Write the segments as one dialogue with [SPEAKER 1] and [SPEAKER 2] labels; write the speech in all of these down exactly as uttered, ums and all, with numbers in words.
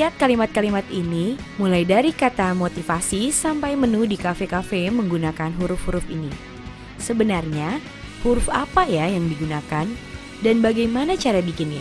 [SPEAKER 1] Lihat kalimat-kalimat ini, mulai dari kata motivasi sampai menu di kafe-kafe menggunakan huruf-huruf ini. Sebenarnya, huruf apa ya yang digunakan dan bagaimana cara bikinnya?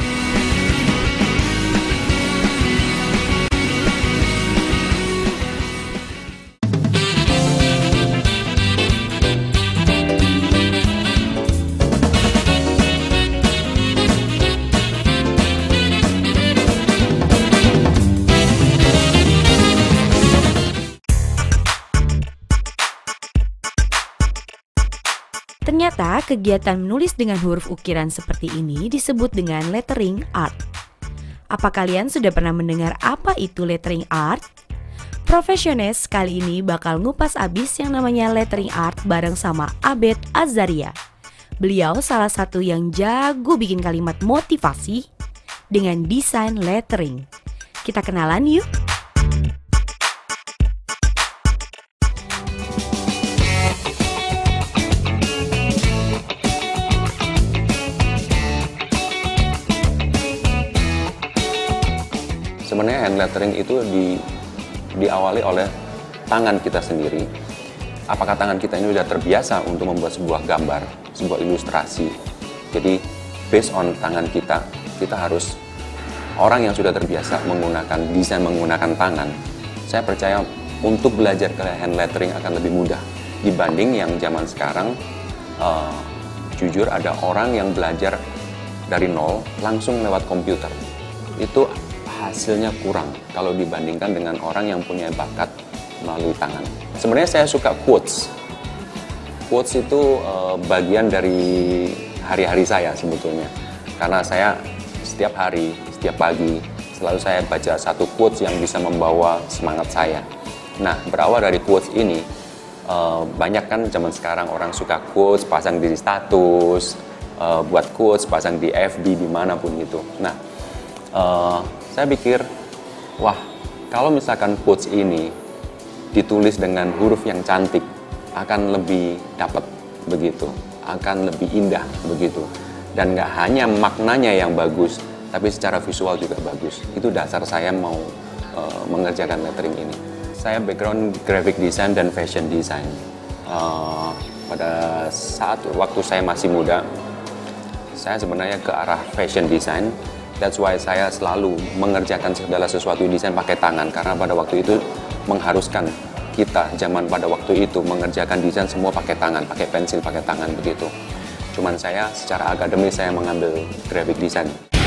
[SPEAKER 1] Ternyata kegiatan menulis dengan huruf ukiran seperti ini disebut dengan lettering art. Apa kalian sudah pernah mendengar apa itu lettering art? Profesiones kali ini bakal ngupas abis yang namanya lettering art bareng sama Abed Azaria. Beliau salah satu yang jago bikin kalimat motivasi dengan desain lettering. Kita kenalan yuk!
[SPEAKER 2] Sebenarnya hand lettering itu di, diawali oleh tangan kita sendiri. Apakah tangan kita ini sudah terbiasa untuk membuat sebuah gambar, sebuah ilustrasi. Jadi based on tangan kita, kita harus orang yang sudah terbiasa menggunakan desain menggunakan tangan. Saya percaya untuk belajar ke hand lettering akan lebih mudah dibanding yang zaman sekarang. Uh, jujur ada orang yang belajar dari nol langsung lewat komputer. Itu hasilnya kurang kalau dibandingkan dengan orang yang punya bakat melalui tangan. Sebenarnya saya suka quotes. Quotes itu uh, bagian dari hari-hari saya sebetulnya. Karena saya setiap hari, setiap pagi, selalu saya baca satu quotes yang bisa membawa semangat saya. Nah, berawal dari quotes ini, uh, banyak kan zaman sekarang orang suka quotes, pasang di status, uh, buat quotes, pasang di F B, dimanapun gitu. Nah, uh, saya pikir, wah, kalau misalkan quotes ini ditulis dengan huruf yang cantik, akan lebih dapat begitu, akan lebih indah begitu. Dan nggak hanya maknanya yang bagus, tapi secara visual juga bagus. Itu dasar saya mau uh, mengerjakan lettering ini. Saya background graphic design dan fashion design. Uh, pada saat waktu saya masih muda, saya sebenarnya ke arah fashion design. That's why saya selalu mengerjakan segala sesuatu desain pakai tangan, karena pada waktu itu mengharuskan kita zaman pada waktu itu mengerjakan desain semua pakai tangan, pakai pensil, pakai tangan begitu. Cuman saya secara akademis saya mengambil graphic design.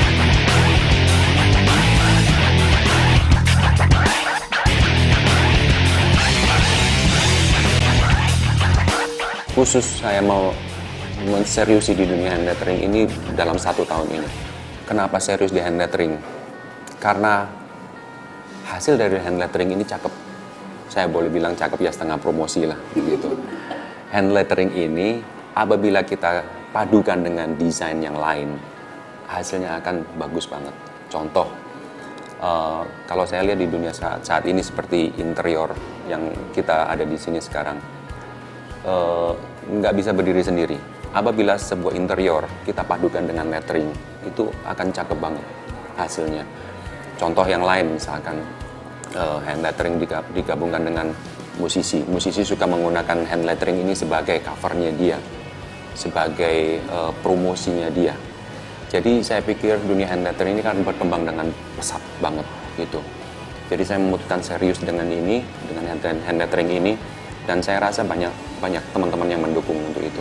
[SPEAKER 2] Khusus saya mau menseriusi di dunia hand lettering ini dalam satu tahun ini. Kenapa serius di hand lettering? Karena hasil dari hand lettering ini cakep. Saya boleh bilang cakep ya setengah promosi lah gitu. Hand lettering ini apabila kita padukan dengan desain yang lain, hasilnya akan bagus banget. Contoh, uh, kalau saya lihat di dunia saat, saat ini seperti interior yang kita ada di sini sekarang, uh, nggak bisa berdiri sendiri. Apabila sebuah interior kita padukan dengan lettering, itu akan cakep banget hasilnya. Contoh yang lain misalkan uh, hand lettering digabungkan dengan musisi. Musisi suka menggunakan hand lettering ini sebagai covernya dia, sebagai uh, promosinya dia. Jadi saya pikir dunia hand lettering ini kan berkembang dengan pesat banget gitu. Jadi saya memutuskan serius dengan ini, dengan hand lettering ini, dan saya rasa banyak banyak teman-teman yang mendukung untuk itu.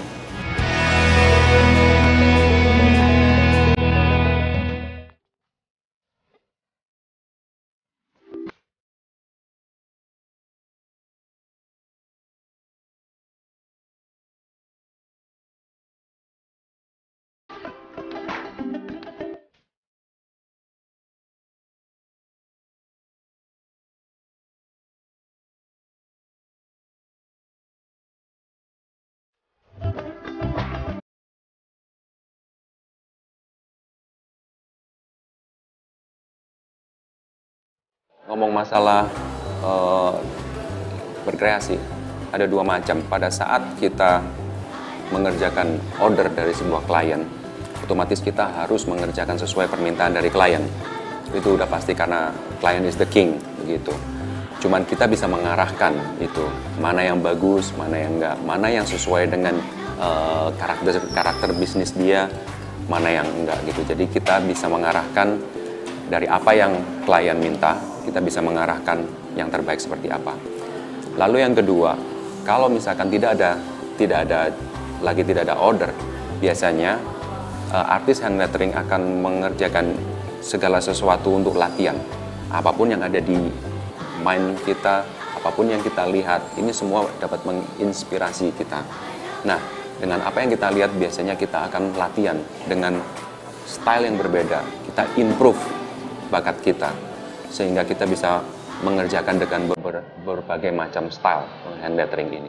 [SPEAKER 2] Ngomong masalah uh, berkreasi, ada dua macam. Pada saat kita mengerjakan order dari sebuah klien, otomatis kita harus mengerjakan sesuai permintaan dari klien. itu udah pasti karena client is the king begitu. Cuman kita bisa mengarahkan itu, mana yang bagus, mana yang enggak, mana yang sesuai dengan uh, karakter karakter bisnis dia, mana yang enggak gitu. Jadi kita bisa mengarahkan dari apa yang klien minta, kita bisa mengarahkan yang terbaik seperti apa. Lalu yang kedua, kalau misalkan tidak ada tidak ada lagi tidak ada order, biasanya uh, artis hand lettering akan mengerjakan segala sesuatu untuk latihan. Apapun yang ada di mind kita, apapun yang kita lihat, ini semua dapat menginspirasi kita. Nah, dengan apa yang kita lihat, biasanya kita akan latihan dengan style yang berbeda. Kita improve bakat kita, sehingga kita bisa mengerjakan dengan ber berbagai macam style hand lettering ini.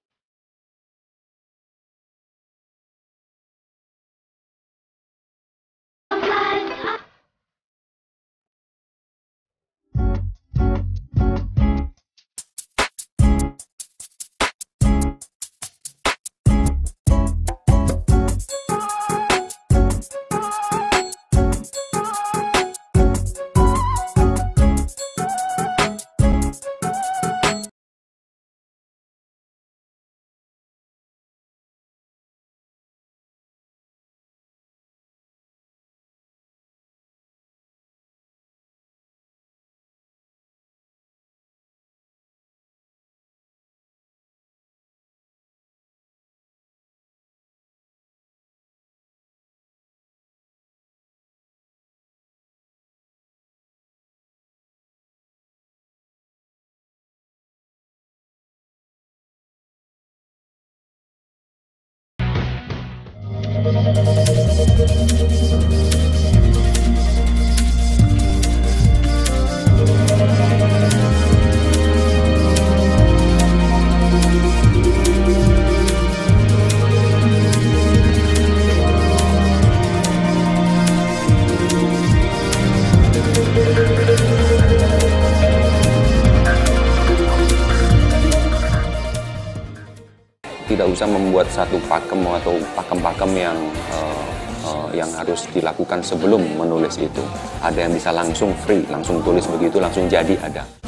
[SPEAKER 2] Tidak usah membuat satu pakem atau pakem-pakem yang uh, uh, yang harus dilakukan sebelum menulis itu. Ada yang bisa langsung free, langsung tulis begitu, langsung jadi ada.